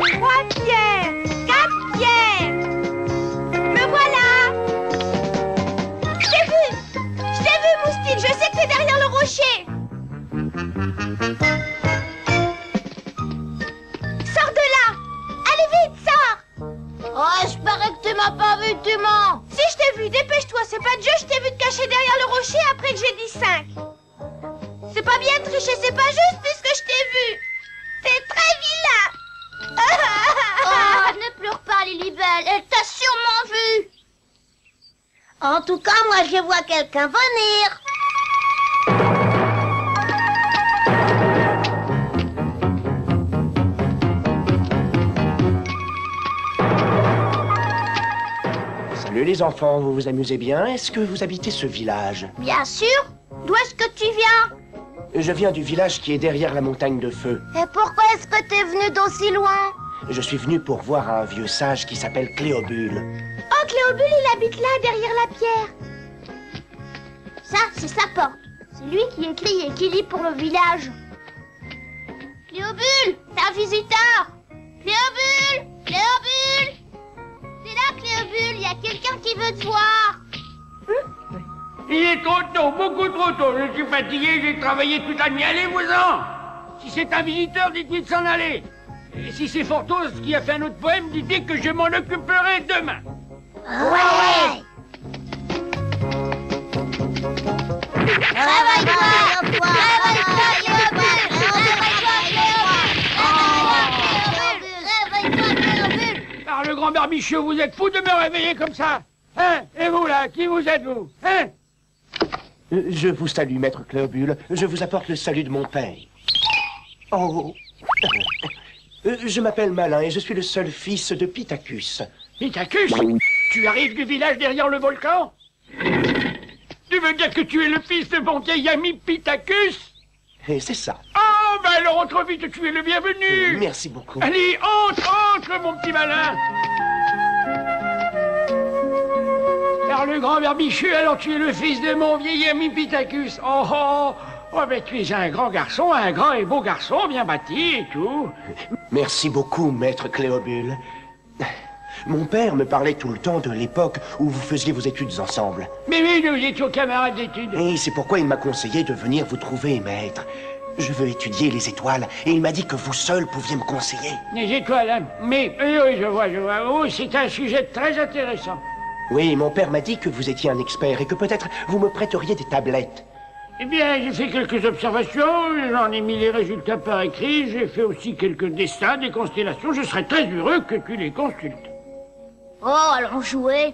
3 pierres, 4 pierres. Me voilà. Je t'ai vu, moustique. Je sais que t'es derrière le rocher. Sors de là. Allez vite, sors. Oh, je parie que tu m'as pas vu, tu mens. Si je t'ai vu, dépêche-toi. C'est pas de jeu, je t'ai vu te cacher derrière le rocher après que j'ai dit 5. C'est pas bien de tricher, c'est pas juste puisque je t'ai vu. C'est très vilain. Oh, ne pleure pas, Lilibelle, elle t'a sûrement vu. En tout cas, moi, je vois quelqu'un venir. Salut les enfants, vous vous amusez bien? Est-ce que vous habitez ce village? Bien sûr. D'où est-ce que tu viens? Je viens du village qui est derrière la montagne de feu. Et pourquoi est-ce que t'es venu d'aussi loin? Je suis venu pour voir un vieux sage qui s'appelle Cléobule. Oh, Cléobule, il habite là, derrière la pierre. Ça, c'est sa porte. C'est lui qui écrit et qui lit pour le village. Cléobule, c'est un visiteur. Cléobule, Cléobule. C'est là, Cléobule, il y a quelqu'un qui veut te voir. Il est trop tôt, beaucoup trop tôt. Je suis fatigué, j'ai travaillé toute la nuit. Allez-vous-en. Si c'est un visiteur, dites-lui de s'en aller. Et si c'est Fortos qui a fait un autre poème, dites-lui que je m'en occuperai demain. Ouais. Réveille-toi, Cléobule. Par le grand Barbichou, vous êtes fou de me réveiller comme ça. Hein? Et vous là, qui vous êtes-vous? Hein? Je vous salue, maître Cléobule. Je vous apporte le salut de mon père. Oh. Je m'appelle Malin et je suis le seul fils de Pitacus. Pitacus? Tu arrives du village derrière le volcan? Tu veux dire que tu es le fils de mon vieil ami Pitacus? Et c'est ça. Oh, ben alors entre vite, tu es le bienvenu. Merci beaucoup. Allez, entre, mon petit malin. Car le grand Barbichou, alors tu es le fils de mon vieil ami Pitacus. Oh, ben tu es un grand garçon, un grand et beau garçon, bien bâti et tout. Merci beaucoup, maître Cléobule. Mon père me parlait tout le temps de l'époque où vous faisiez vos études ensemble. Mais oui, nous étions camarades d'études. Et c'est pourquoi il m'a conseillé de venir vous trouver, maître. Je veux étudier les étoiles, et il m'a dit que vous seul pouviez me conseiller. Les étoiles, hein? Mais oui, je vois. Oh, c'est un sujet très intéressant. Oui, mon père m'a dit que vous étiez un expert et que peut-être vous me prêteriez des tablettes. Eh bien, j'ai fait quelques observations, j'en ai mis les résultats par écrit, j'ai fait aussi quelques destins, des constellations. Je serais très heureux que tu les consultes. Oh, allons jouer.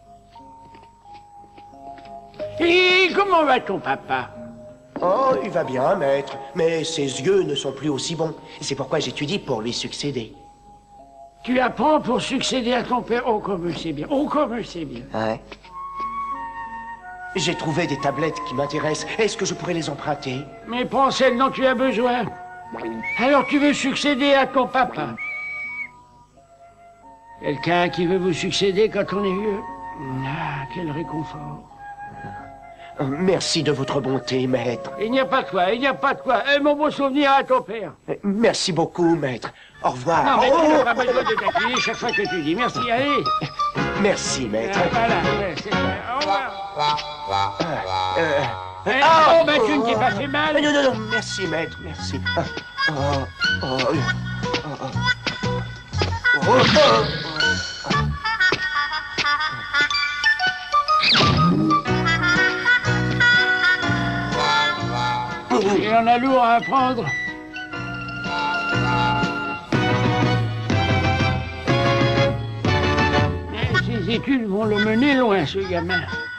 Et comment va ton papa? Oh, il va bien, maître, mais ses yeux ne sont plus aussi bons. C'est pourquoi j'étudie pour lui succéder. Tu apprends pour succéder à ton père? Oh, comme c'est bien, oh, comme c'est bien. Ouais. J'ai trouvé des tablettes qui m'intéressent. Est-ce que je pourrais les emprunter? Mais prends celles dont tu as besoin. Alors tu veux succéder à ton papa? Quelqu'un qui veut vous succéder quand on est vieux? Ah, quel réconfort. Merci de votre bonté, maître. Il n'y a pas de quoi, il n'y a pas de quoi. Mon bon souvenir à ton père. Merci beaucoup, maître. Au revoir. Non, mais tu n'as pas besoin de t'accueillir chaque fois que tu dis merci. Allez. Merci, maître. Voilà, ouais, c'est ça. Au revoir. Oh, ben tu ne t'es pas fait mal. Non, merci, maître, merci. Il en a lourd à apprendre. Ses études vont le mener loin, ce gamin.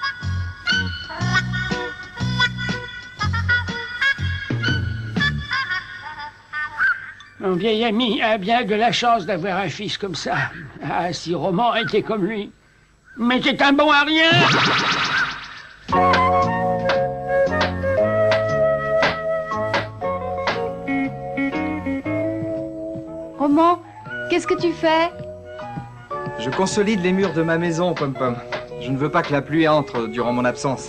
Mon vieil ami a bien de la chance d'avoir un fils comme ça. Ah, si Roman était comme lui. Mais c'est un bon à rien. Roman, qu'est-ce que tu fais? Je consolide les murs de ma maison, Pom-Pom. Je ne veux pas que la pluie entre durant mon absence.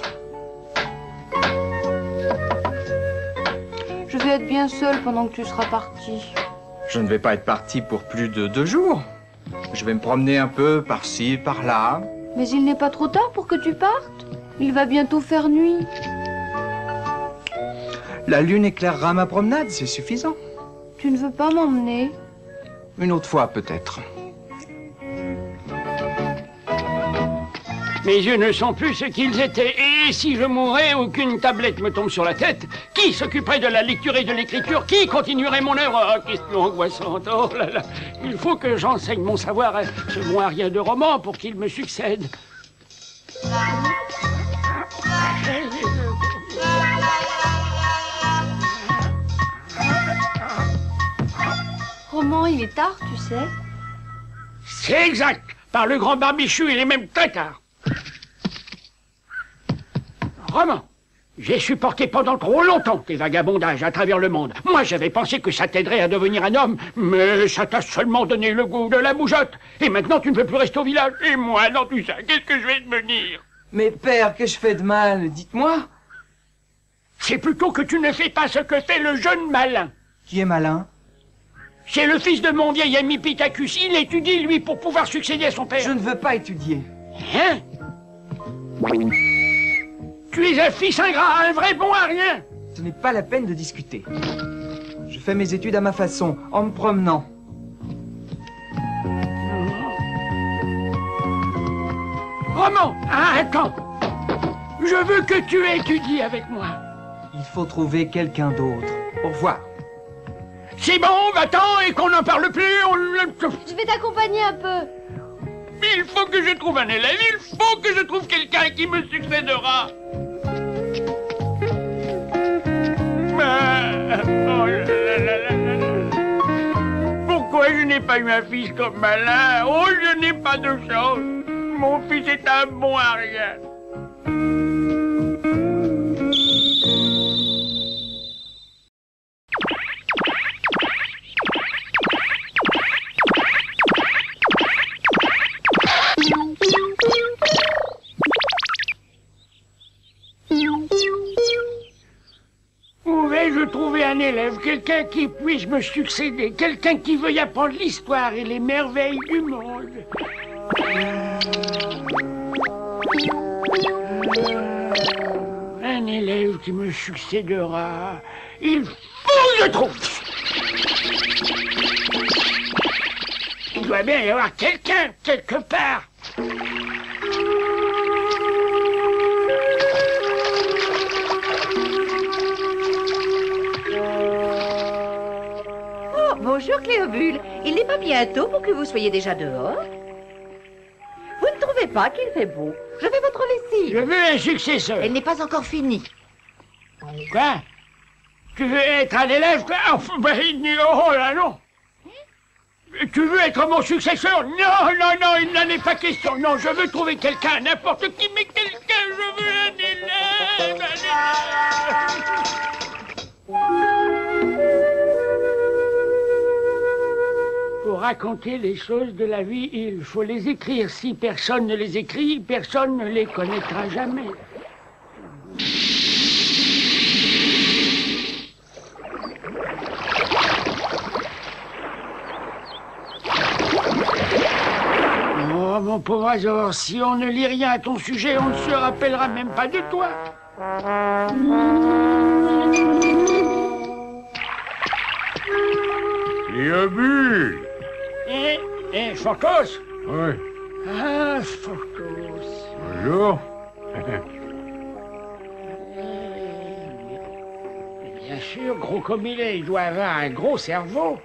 Je vais être bien seule pendant que tu seras parti. Je ne vais pas être parti pour plus de 2 jours. Je vais me promener un peu par-ci, par-là. Mais il n'est pas trop tard pour que tu partes. Il va bientôt faire nuit. La lune éclairera ma promenade, c'est suffisant. Tu ne veux pas m'emmener? Une autre fois, peut-être. Mes yeux ne sont plus ce qu'ils étaient. Et si je mourais, aucune tablette me tombe sur la tête. Qui s'occuperait de la lecture et de l'écriture? Qui continuerait mon œuvre? Oh, question angoissante. Oh là là. Il faut que j'enseigne mon savoir à ce bon Arien de roman pour qu'il me succède. Roman, il est tard, tu sais. C'est exact. Par le grand Barbichu, il est même très tard. Roman, j'ai supporté pendant trop longtemps tes vagabondages à travers le monde. Moi, j'avais pensé que ça t'aiderait à devenir un homme, mais ça t'a seulement donné le goût de la bougeotte. Et maintenant, tu ne veux plus rester au village. Et moi, dans tout ça, qu'est-ce que je vais devenir? Mais père, que je fais de mal? Dites-moi. C'est plutôt que tu ne fais pas ce que fait le jeune malin. Qui est malin? C'est le fils de mon vieil ami Pitacus. Il étudie, lui, pour pouvoir succéder à son père. Je ne veux pas étudier. Hein? Tu es un fils ingrat, un vrai bon à rien. Ce n'est pas la peine de discuter. Je fais mes études à ma façon, en me promenant. Roman, attends. Je veux que tu étudies avec moi. Il faut trouver quelqu'un d'autre. Au revoir. C'est bon, va-t'en et qu'on n'en parle plus. Je vais t'accompagner un peu. Il faut que je trouve un élève, il faut que je trouve quelqu'un qui me succédera. Oh là là là là là. Pourquoi je n'ai pas eu un fils comme Malin? Oh, je n'ai pas de chance. Mon fils est un bon à rien. Où vais-je trouver un élève, quelqu'un qui puisse me succéder, quelqu'un qui veuille apprendre l'histoire et les merveilles du monde? Un élève qui me succédera. Il faut que je trouve. Il doit bien y avoir quelqu'un, quelque part. Bonjour Cléobule, il n'est pas bientôt pour que vous soyez déjà dehors? Vous ne trouvez pas qu'il fait beau? Je fais votre lessive. Je veux un successeur. Elle n'est pas encore finie. Quoi? Tu veux être un élève? Oh là non. Tu veux être mon successeur? Non, non, non, il n'en est pas question. Non, je veux trouver quelqu'un, n'importe qui, mais quelqu'un, je veux un élève, un élève. Pour raconter les choses de la vie, il faut les écrire. Si personne ne les écrit, personne ne les connaîtra jamais. Oh, mon pauvre Azor, si on ne lit rien à ton sujet, on ne se rappellera même pas de toi. Cléobule! Fortos? Oui. Ah, Fortos. Bonjour. Bien sûr, gros comme il doit avoir un gros cerveau.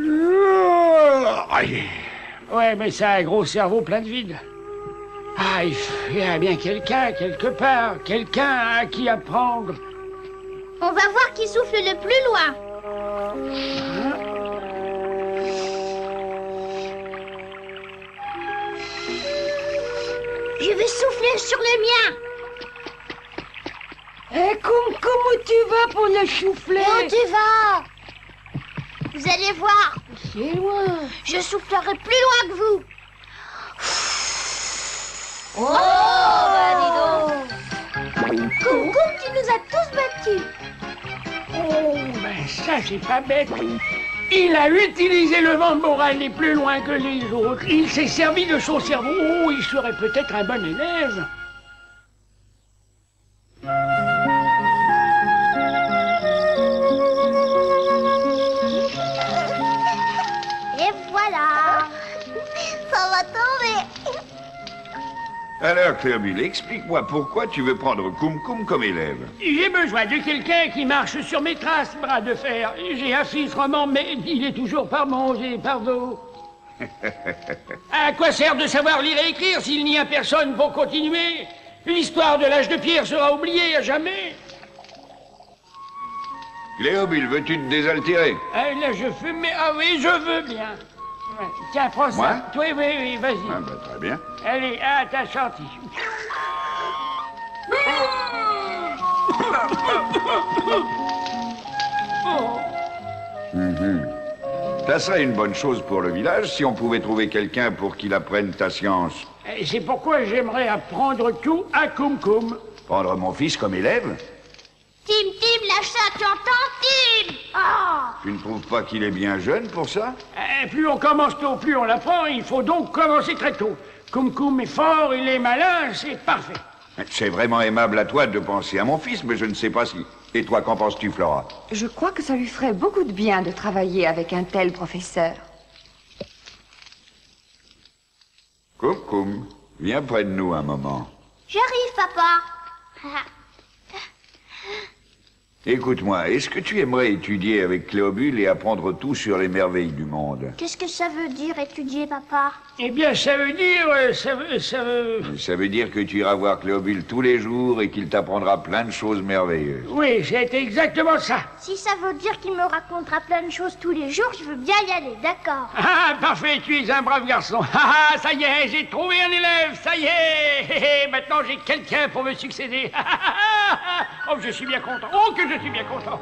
Ouais, mais ça a un gros cerveau plein de vide. Ah, il y a bien quelqu'un, quelque part, quelqu'un à qui apprendre. On va voir qui souffle le plus loin. Je vais souffler sur le mien. Comment tu vas pour le souffler? Et où tu vas? Vous allez voir. C'est loin. Je soufflerai plus loin que vous. Oh, bah dis donc. Coucou, tu nous as tous battus. Oh, ben ça, c'est pas bête. Il a utilisé le vent moral les plus loin que les autres. Il s'est servi de son cerveau. Oh, il serait peut-être un bon élève. Et voilà. Ça va tomber. Alors, Cléobule, explique-moi pourquoi tu veux prendre Koum Koum comme élève. J'ai besoin de quelqu'un qui marche sur mes traces, bras de fer. J'ai un fils roman, mais il est toujours par manger, par dos. À quoi sert de savoir lire et écrire s'il n'y a personne pour continuer? L'histoire de l'âge de pierre sera oubliée à jamais. Cléobule, veux-tu te désaltérer? Ah, là, je fume, mais ah oui, je veux bien. Ouais. Tiens, prends Moi? ça. Oui, oui, oui, vas-y. Ah, bah, très bien. Allez, à ta sortie. Ça serait une bonne chose pour le village si on pouvait trouver quelqu'un pour qu'il apprenne ta science. Et c'est pourquoi j'aimerais apprendre tout à Koum Koum. Prendre mon fils comme élève? Tim, lâche ça, tu entends, Tim? Oh. Tu ne trouves pas qu'il est bien jeune pour ça? Plus on commence tôt, plus on l'apprend. Il faut donc commencer très tôt. Koum Koum est fort, il est malin, c'est parfait. C'est vraiment aimable à toi de penser à mon fils, mais je ne sais pas si. Et toi, qu'en penses-tu, Flora? Je crois que ça lui ferait beaucoup de bien de travailler avec un tel professeur. Koum Koum, viens près de nous un moment. J'arrive, papa. Écoute-moi, est-ce que tu aimerais étudier avec Cléobule et apprendre tout sur les merveilles du monde? Qu'est-ce que ça veut dire, étudier, papa? Eh bien, ça veut dire... Ça veut dire que tu iras voir Cléobule tous les jours et qu'il t'apprendra plein de choses merveilleuses. Oui, c'est exactement ça. Si ça veut dire qu'il me racontera plein de choses tous les jours, je veux bien y aller, d'accord? Ah, parfait, tu es un brave garçon. Ah, ça y est, j'ai trouvé un élève, ça y est. Maintenant, j'ai quelqu'un pour me succéder. Oh, je suis bien content. Oh, que je suis bien content.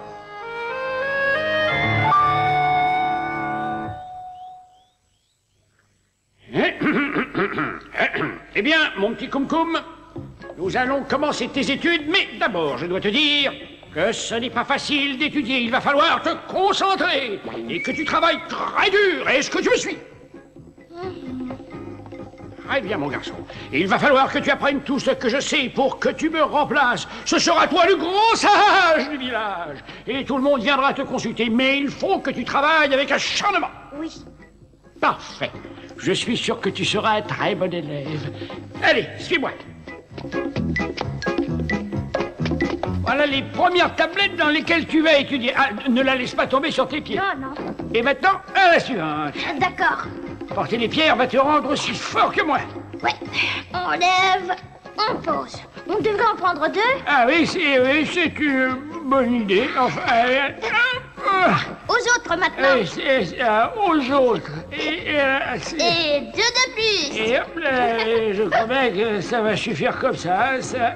Eh bien, mon petit Koum Koum, nous allons commencer tes études, mais d'abord, je dois te dire que ce n'est pas facile d'étudier. Il va falloir te concentrer et que tu travailles très dur. Est-ce que tu me suis? Très bien, mon garçon. Il va falloir que tu apprennes tout ce que je sais pour que tu me remplaces. Ce sera toi le grand sage du village. Et tout le monde viendra te consulter. Mais il faut que tu travailles avec acharnement. Oui. Parfait. Je suis sûr que tu seras un très bon élève. Allez, suis-moi. Voilà les premières tablettes dans lesquelles tu vas étudier. Ah, ne la laisse pas tomber sur tes pieds. Non. Et maintenant, à la suivante. D'accord. Porter les pierres va te rendre aussi fort que moi. Ouais. On lève, on pose. On devrait en prendre deux. Ah oui, c'est une bonne idée. Enfin, Aux autres maintenant. aux autres. Et deux de plus. Et hop là, je crois bien que ça va suffire comme ça.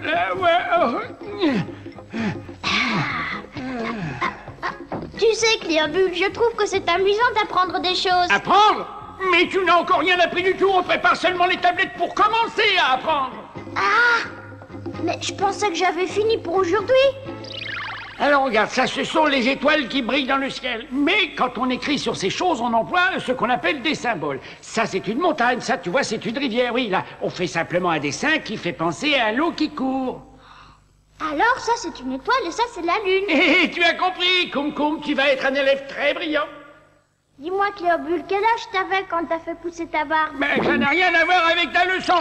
Tu sais, Cléobule, je trouve que c'est amusant d'apprendre des choses. Apprendre? Mais tu n'as encore rien appris du tout. On prépare seulement les tablettes pour commencer à apprendre. Ah! Mais je pensais que j'avais fini pour aujourd'hui. Alors regarde, ça ce sont les étoiles qui brillent dans le ciel. Mais quand on écrit sur ces choses, on emploie ce qu'on appelle des symboles. Ça c'est une montagne, ça tu vois c'est une rivière. Oui, là, on fait simplement un dessin qui fait penser à l'eau qui court. Alors ça c'est une étoile et ça c'est la lune. Et tu as compris, Koum Koum, tu vas être un élève très brillant. Dis-moi, Cléobule, quel âge t'avais quand t'as fait pousser ta barbe? Mais ça n'a rien à voir avec ta leçon.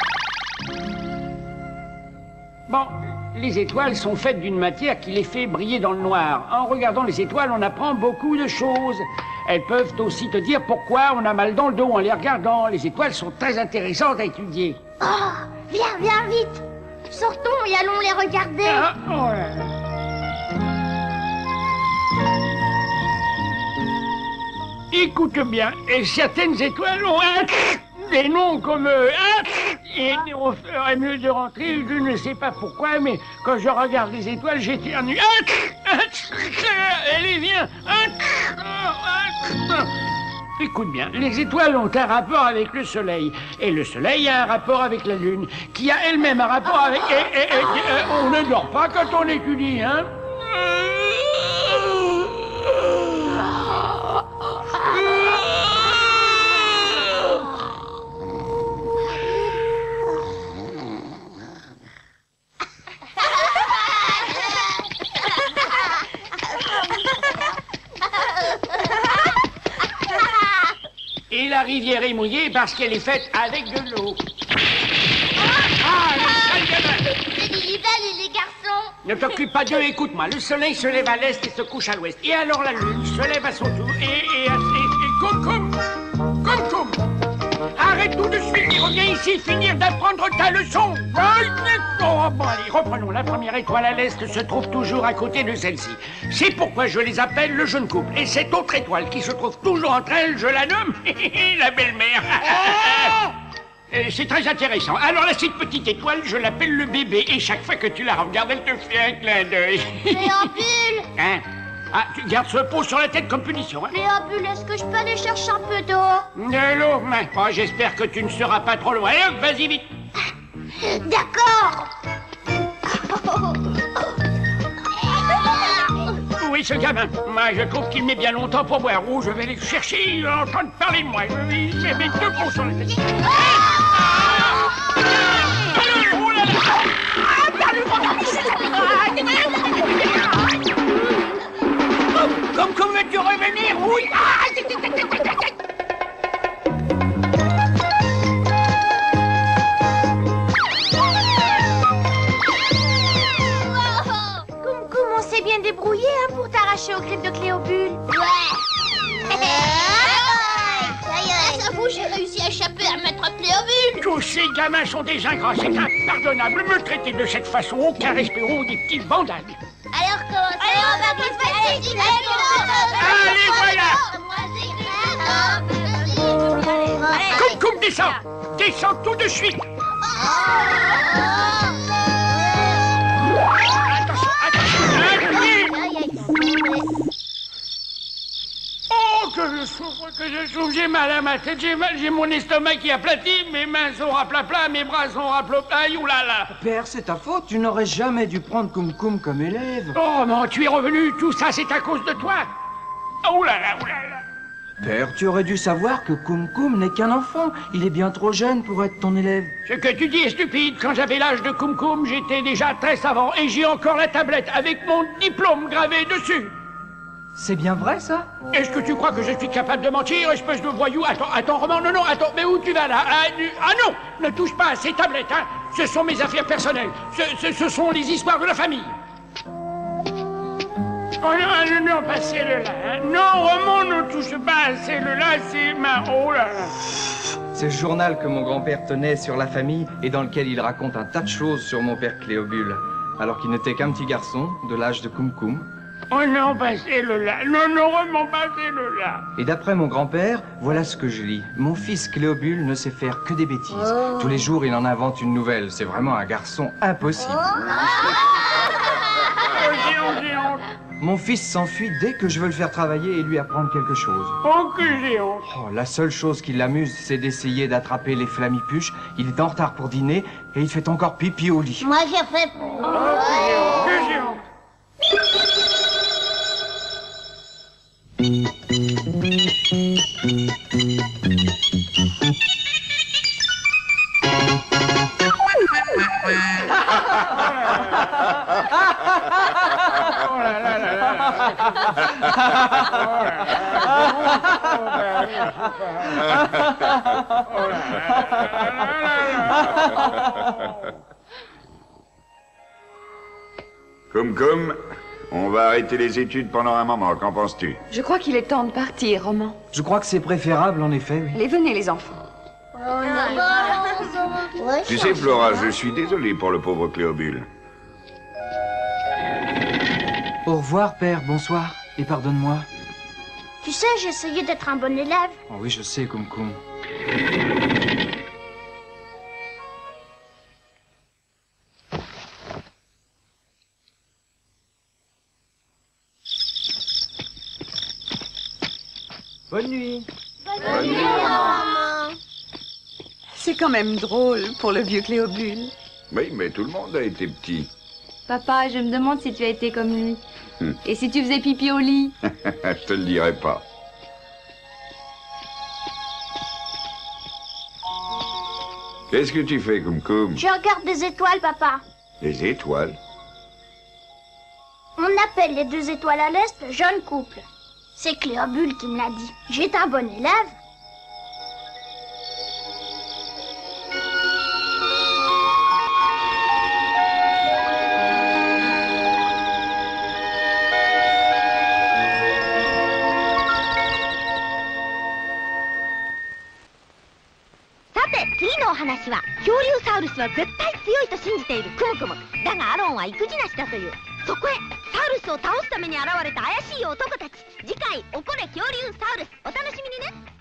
Bon, les étoiles sont faites d'une matière qui les fait briller dans le noir. En regardant les étoiles, on apprend beaucoup de choses. Elles peuvent aussi te dire pourquoi on a mal dans le dos en les regardant. Les étoiles sont très intéressantes à étudier. Oh, viens vite. Sortons et allons les regarder. Ah, oh là là. Écoute bien, et certaines étoiles ont des noms comme et on ferait mieux de rentrer, je ne sais pas pourquoi, mais quand je regarde les étoiles, j'éternue. Allez, viens. Écoute bien, les étoiles ont un rapport avec le soleil, et le soleil a un rapport avec la lune, qui a elle-même un rapport avec... on ne dort pas quand on étudie, hein. rivière est mouillée parce qu'elle est faite avec de l'eau. Ah, le sale gamin! C'est Lilibelle et les garçons. Ne t'occupe pas d'eux, écoute-moi. Le soleil se lève à l'est et se couche à l'ouest. Et alors la lune se lève à son tour et Koum-Koum! Koum-Koum! Arrête tout de suite et reviens ici finir d'apprendre ta leçon. Oh, bon, allez, reprenons. La première étoile à l'est se trouve toujours à côté de celle-ci. C'est pourquoi je les appelle le jeune couple. Et cette autre étoile qui se trouve toujours entre elles, je la nomme la belle-mère. C'est très intéressant. Alors la cette petite étoile, je l'appelle le bébé. Et chaque fois que tu la regardes, elle te fait un clin d'œil. Léobule. Hein? Ah, tu gardes ce pot sur la tête comme punition, hein? Léobule, est-ce que je peux aller chercher un peu d'eau? De l'eau, oh, j'espère que tu ne seras pas trop loin. Hop, vas-y vite. D'accord. Oui, ce gamin. Moi, je trouve qu'il met bien longtemps pour boire. Oh, je vais aller le chercher. Il est en train de parler de moi. Je vais mettre deux pots sur la tête. Oh là là! Comme veux-tu revenir? Oui! Koum-Koum, on s'est bien débrouillé hein, pour t'arracher aux griffes de Cléobule. Ouais. J'avoue, j'ai réussi à échapper à maître Cléobule. Tous ces gamins sont des ingrats. C'est impardonnable. Me traiter de cette façon, aucun respect, oh, des petits vandales. Alors comment ça? Allez, on va plus facile. Allez, voilà. Koum-Koum, descends. Descends tout de suite. Attention, attention. Oh, que je souffre, j'ai mal à ma tête, j'ai mon estomac qui aplatit, mes mains sont raplapla, mes bras sont raplapla, oulala. Père, c'est ta faute. Tu n'aurais jamais dû prendre Koum-Koum comme élève. Oh non, tu es revenu, tout ça c'est à cause de toi. Oulala, oulala. Père, tu aurais dû savoir que Koum-Koum n'est qu'un enfant. Il est bien trop jeune pour être ton élève. Ce que tu dis est stupide. Quand j'avais l'âge de Koum-Koum, j'étais déjà très savant et j'ai encore la tablette avec mon diplôme gravé dessus. C'est bien vrai, ça? Est-ce que tu crois que je suis capable de mentir, espèce de voyou? Attends, Roman, non, attends, mais où tu vas là? Ah non, ne touche pas à ces tablettes, hein. Ce sont mes affaires personnelles. Ce sont les histoires de la famille. Oh non, pas celle-là. Hein. Non, Roman, ne touche pas à celle-là, c'est ma... Oh là là. C'est le journal que mon grand-père tenait sur la famille et dans lequel il raconte un tas de choses sur mon père Cléobule, alors qu'il n'était qu'un petit garçon de l'âge de Koum-Koum. Oh non, pas celle-là. Non, Roman, pas celle-là. Et d'après mon grand-père, voilà ce que je lis. Mon fils Cléobule ne sait faire que des bêtises. Tous les jours, il en invente une nouvelle. C'est vraiment un garçon impossible. J'ai honte. Mon fils s'enfuit dès que je veux le faire travailler et lui apprendre quelque chose. Oh, que j'ai honte. Oh, la seule chose qui l'amuse, c'est d'essayer d'attraper les flamipuches. Il est en retard pour dîner et il fait encore pipi au lit. Moi, j'ai fait... Que j'ai honte. Koum-Koum, on va arrêter les études pendant un moment, qu'en penses-tu? Je crois qu'il est temps de partir, Roman. Je crois que c'est préférable, en effet, oui. Allez, venez, les enfants. Tu sais, Flora, je suis désolé pour le pauvre Cléobule. Au revoir, père, bonsoir, et pardonne-moi. Tu sais, j'ai essayé d'être un bon élève. Oh oui, je sais, Koum-Koum. Bonne nuit. Bonne nuit, maman. C'est quand même drôle pour le vieux Cléobule. Oui, mais tout le monde a été petit. Papa, je me demande si tu as été comme lui. Et si tu faisais pipi au lit? Je te le dirai pas. Qu'est-ce que tu fais, Koum-Koum? Je regarde des étoiles, papa. Des étoiles? On appelle les deux étoiles à l'est jeune couple. C'est Cléobule qui me l'a dit. J'étais un bon élève. て次のお話は恐竜サウルスは絶対強いと信じているクムクム。だがアロンは育児なしだという。そこへサウルスを倒すために現れた怪しい男たち。次回「怒れ恐竜サウルス」お楽しみにね。